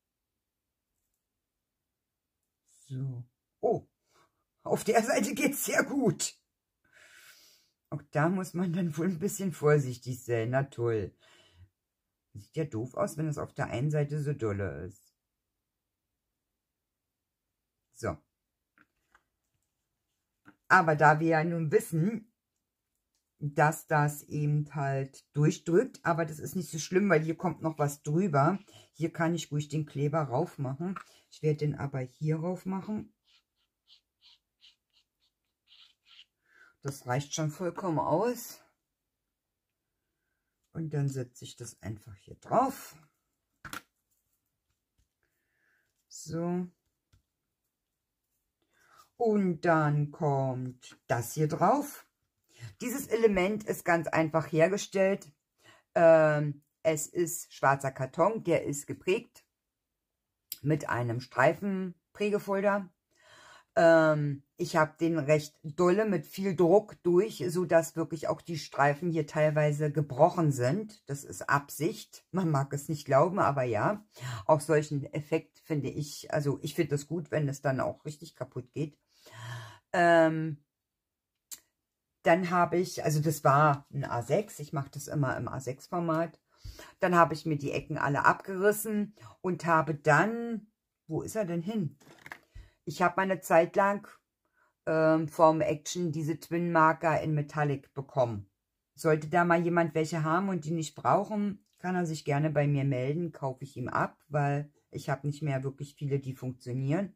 Speaker 1: So. Oh, auf der Seite geht es sehr gut. Auch da muss man dann wohl ein bisschen vorsichtig sein. Na toll. Sieht ja doof aus, wenn es auf der einen Seite so dolle ist. So. Aber da wir ja nun wissen, dass das eben halt durchdrückt, aber das ist nicht so schlimm, weil hier kommt noch was drüber. Hier kann ich ruhig den Kleber rauf machen. Ich werde den aber hier rauf machen. Das reicht schon vollkommen aus. Und dann setze ich das einfach hier drauf. So. Und dann kommt das hier drauf. Dieses Element ist ganz einfach hergestellt. Es ist schwarzer Karton, der ist geprägt mit einem Streifenprägefolder. Ich habe den recht dolle mit viel Druck durch, sodass wirklich auch die Streifen hier teilweise gebrochen sind. Das ist Absicht. Man mag es nicht glauben, aber ja. Auch solchen Effekt finde ich, also ich finde das gut, wenn es dann auch richtig kaputt geht. Dann habe ich, also das war ein A6, ich mache das immer im A6-Format. Dann habe ich mir die Ecken alle abgerissen und habe dann, wo ist er denn hin? Ich habe meine Zeit lang vom Action diese Twin Marker in Metallic bekommen. Sollte da mal jemand welche haben und die nicht brauchen, kann er sich gerne bei mir melden, kaufe ich ihm ab, weil ich habe nicht mehr wirklich viele, die funktionieren.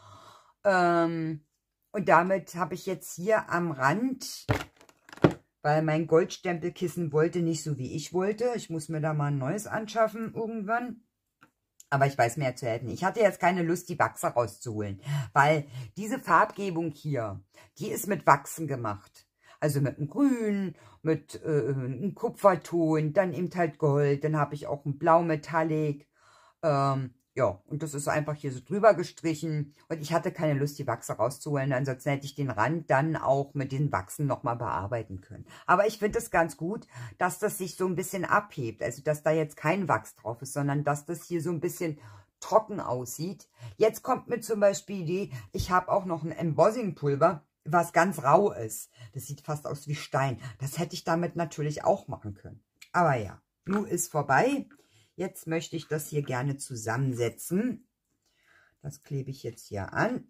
Speaker 1: Und damit habe ich jetzt hier am Rand, weil mein Goldstempelkissen wollte nicht so, wie ich wollte. Ich muss mir da mal ein neues anschaffen irgendwann. Aber ich weiß mir zu helfen. Ich hatte jetzt keine Lust, die Wachse rauszuholen, weil diese Farbgebung hier, die ist mit Wachsen gemacht. Also mit einem Grün, mit einem Kupferton, dann eben halt Gold, dann habe ich auch ein Blau Metallic. Ja, und das ist einfach hier so drüber gestrichen. Und ich hatte keine Lust, die Wachse rauszuholen. Ansonsten hätte ich den Rand dann auch mit den Wachsen nochmal bearbeiten können. Aber ich finde es ganz gut, dass das sich so ein bisschen abhebt. Also, dass da jetzt kein Wachs drauf ist, sondern dass das hier so ein bisschen trocken aussieht. Jetzt kommt mir zum Beispiel die Idee, ich habe auch noch ein Embossing-Pulver. was ganz rau ist. Das sieht fast aus wie Stein. Das hätte ich damit natürlich auch machen können. Aber ja, nun ist vorbei. Jetzt möchte ich das hier gerne zusammensetzen. Das klebe ich jetzt hier an.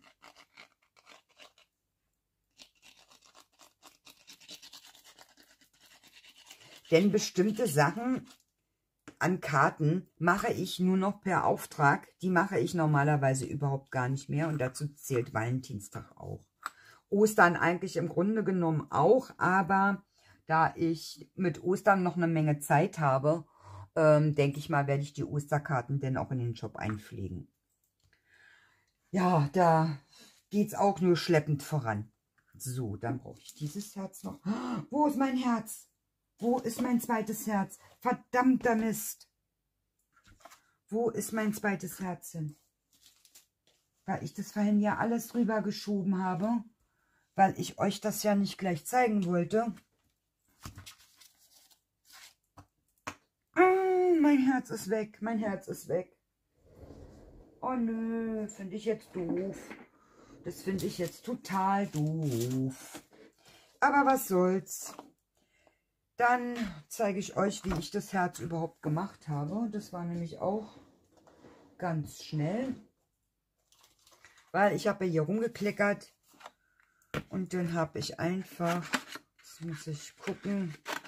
Speaker 1: Denn bestimmte Sachen an Karten mache ich nur noch per Auftrag. Die mache ich normalerweise überhaupt gar nicht mehr. Und dazu zählt Valentinstag auch. Ostern eigentlich im Grunde genommen auch. Aber da ich mit Ostern noch eine Menge Zeit habe, denke ich mal, werde ich die Osterkarten dann auch in den Shop einpflegen. Ja, da geht es auch nur schleppend voran. So, dann brauche ich dieses Herz noch. Wo ist mein Herz? Wo ist mein zweites Herz? Verdammter Mist. Wo ist mein zweites Herz hin? Weil ich das vorhin ja alles rüber geschoben habe. Weil ich euch das ja nicht gleich zeigen wollte. Mein Herz ist weg. Mein Herz ist weg. Oh nö, finde ich jetzt doof. Das finde ich jetzt total doof. Aber was soll's. Dann zeige ich euch, wie ich das Herz überhaupt gemacht habe. Das war nämlich auch ganz schnell. Weil ich habe hier rumgekleckert. Und dann habe ich einfach, jetzt muss ich gucken,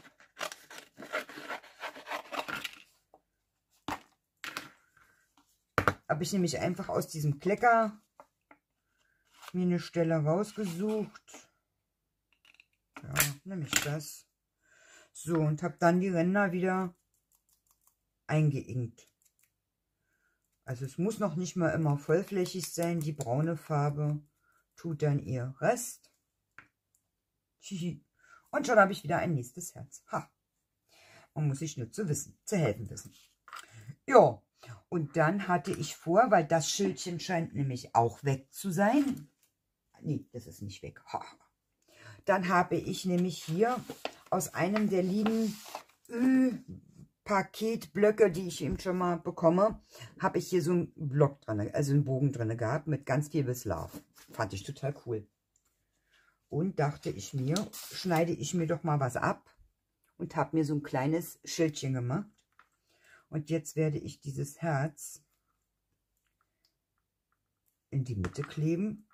Speaker 1: habe ich nämlich einfach aus diesem Klecker mir eine Stelle rausgesucht. Ja, nämlich das. So, und habe dann die Ränder wieder eingeinkt. Also es muss noch nicht mal immer vollflächig sein. Die braune Farbe tut dann ihr Rest. Und schon habe ich wieder ein nächstes Herz. Ha! Man muss sich nur zu helfen wissen. Ja, und dann hatte ich vor, weil das Schildchen scheint nämlich auch weg zu sein. Nee, das ist nicht weg. Ha. Dann habe ich nämlich hier aus einem der lieben Paketblöcke, die ich eben schon mal bekomme, habe ich hier so einen Block dran, also einen Bogen drin gehabt mit ganz viel With Love. Fand ich total cool. Und dachte ich mir, schneide ich mir doch mal was ab und habe mir so ein kleines Schildchen gemacht. Und jetzt werde ich dieses Herz in die Mitte kleben.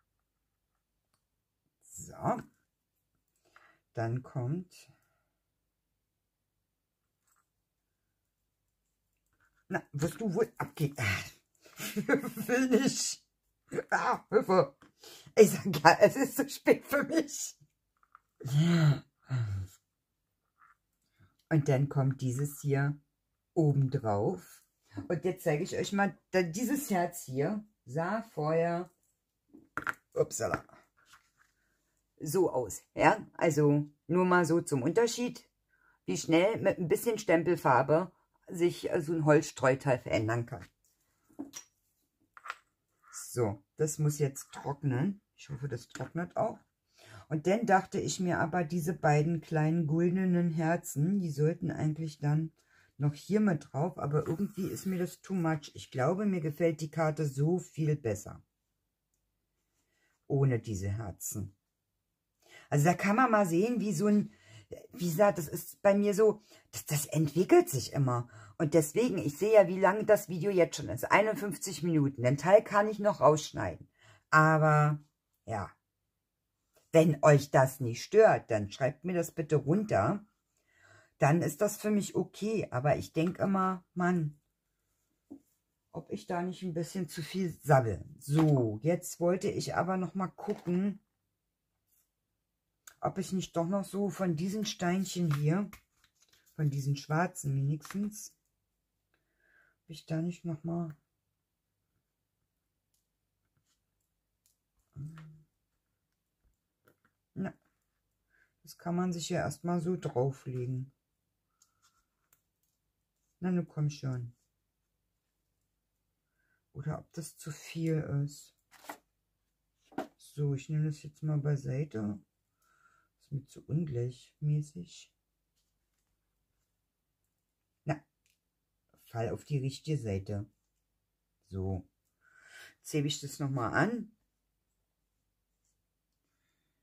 Speaker 1: So. Dann kommt... Na, wirst du wohl abgehen? Will nicht. Ah, Hilfe. Ich sag ja, es ist zu spät für mich. Und dann kommt dieses hier oben drauf. Und jetzt zeige ich euch mal, dieses Herz hier sah vorher, upsala, so aus. Ja, also nur mal so zum Unterschied, wie schnell mit ein bisschen Stempelfarbe sich so ein Holzstreuteil verändern kann. So, das muss jetzt trocknen. Ich hoffe, das trocknet auch. Und dann dachte ich mir aber, diese beiden kleinen goldenen Herzen, die sollten eigentlich dann noch hier mit drauf. Aber irgendwie ist mir das too much. Ich glaube, mir gefällt die Karte so viel besser. Ohne diese Herzen. Also da kann man mal sehen, wie so ein, wie gesagt, das ist bei mir so, das entwickelt sich immer. Und deswegen, ich sehe ja, wie lange das Video jetzt schon ist. 51 Minuten. Den Teil kann ich noch rausschneiden. Aber, ja. Wenn euch das nicht stört, dann schreibt mir das bitte runter. Dann ist das für mich okay. Aber ich denke immer, Mann, ob ich da nicht ein bisschen zu viel sabbel. So, jetzt wollte ich aber noch mal gucken, ob ich nicht doch noch so von diesen Steinchen hier, von diesen schwarzen wenigstens, ob ich da nicht noch mal na, das kann man sich ja erstmal so drauflegen. Na, nu komm schon. Oder ob das zu viel ist. So, ich nehme das jetzt mal beiseite. Ist mir zu ungleichmäßig. Na, fall auf die richtige Seite. So, jetzt hebe ich das nochmal an.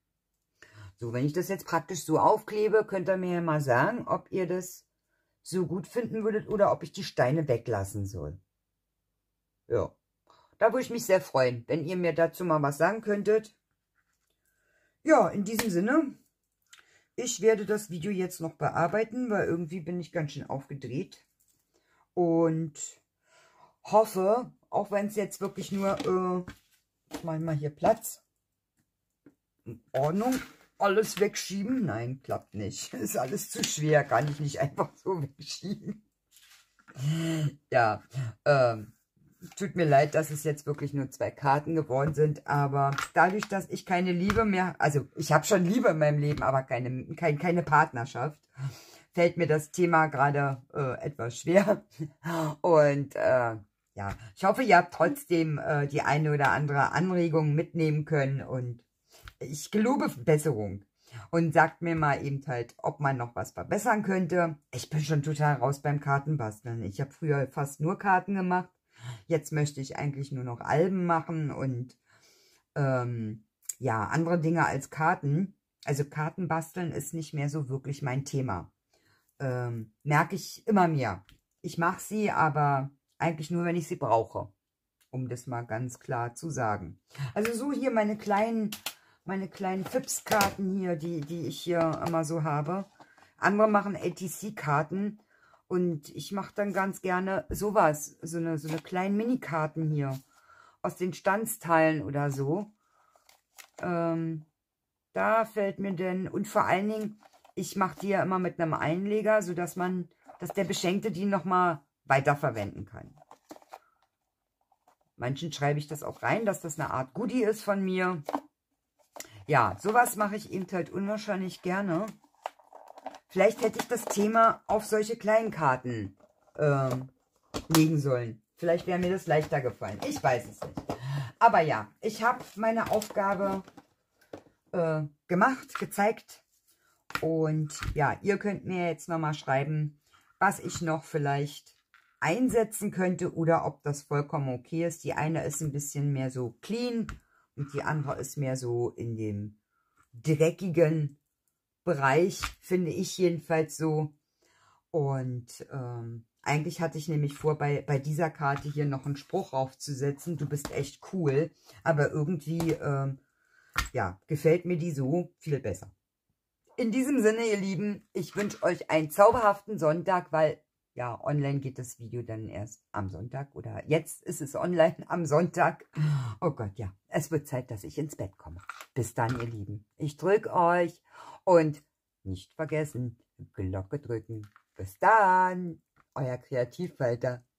Speaker 1: So, wenn ich das jetzt praktisch so aufklebe, könnt ihr mir ja mal sagen, ob ihr das so gut finden würdet oder ob ich die Steine weglassen soll. Ja, da würde ich mich sehr freuen, wenn ihr mir dazu mal was sagen könntet. Ja, in diesem Sinne, ich werde das Video jetzt noch bearbeiten, weil irgendwie bin ich ganz schön aufgedreht. Und hoffe, auch wenn es jetzt wirklich nur, ich mache mal hier Platz, in Ordnung, alles wegschieben. Nein, klappt nicht. Ist alles zu schwer, kann ich nicht einfach so wegschieben. Ja, tut mir leid, dass es jetzt wirklich nur 2 Karten geworden sind, aber dadurch, dass ich keine Liebe mehr, also ich habe schon Liebe in meinem Leben, aber keine Partnerschaft, fällt mir das Thema gerade etwas schwer. Und ja, ich hoffe, ihr habt trotzdem die eine oder andere Anregung mitnehmen können und ich gelobe Besserung. Und sagt mir mal eben halt, ob man noch was verbessern könnte. Ich bin schon total raus beim Kartenbasteln. Ich habe früher fast nur Karten gemacht. Jetzt möchte ich eigentlich nur noch Alben machen und ja, andere Dinge als Karten. Also Kartenbasteln ist nicht mehr so wirklich mein Thema. Merke ich immer mehr. Ich mache sie, aber eigentlich nur, wenn ich sie brauche. Um das mal ganz klar zu sagen. Also so hier meine kleinen Fips-Karten hier, die ich hier immer so habe. Andere machen ATC-Karten und ich mache dann ganz gerne sowas, so eine kleinen Mini-Karten hier aus den Standsteilen oder so. Da fällt mir denn, und vor allen Dingen, ich mache die ja immer mit einem Einleger, sodass der Beschenkte die nochmal weiterverwenden kann. Manchen schreibe ich das auch rein, dass das eine Art Goodie ist von mir. Ja, sowas mache ich eben halt unwahrscheinlich gerne. Vielleicht hätte ich das Thema auf solche kleinen Karten legen sollen. Vielleicht wäre mir das leichter gefallen. Ich weiß es nicht. Aber ja, ich habe meine Aufgabe gemacht, gezeigt. Und ja, ihr könnt mir jetzt nochmal schreiben, was ich noch vielleicht einsetzen könnte oder ob das vollkommen okay ist. Die eine ist ein bisschen mehr so clean und die andere ist mehr so in dem dreckigen Bereich, finde ich jedenfalls so. Und eigentlich hatte ich nämlich vor, bei dieser Karte hier noch einen Spruch aufzusetzen. Du bist echt cool. Aber irgendwie, ja, gefällt mir die so viel besser. In diesem Sinne, ihr Lieben, ich wünsche euch einen zauberhaften Sonntag, weil, ja, online geht das Video dann erst am Sonntag. Oder jetzt ist es online am Sonntag. Oh Gott, ja, es wird Zeit, dass ich ins Bett komme. Bis dann, ihr Lieben. Ich drücke euch und nicht vergessen, Glocke drücken. Bis dann, euer Kreativfalter.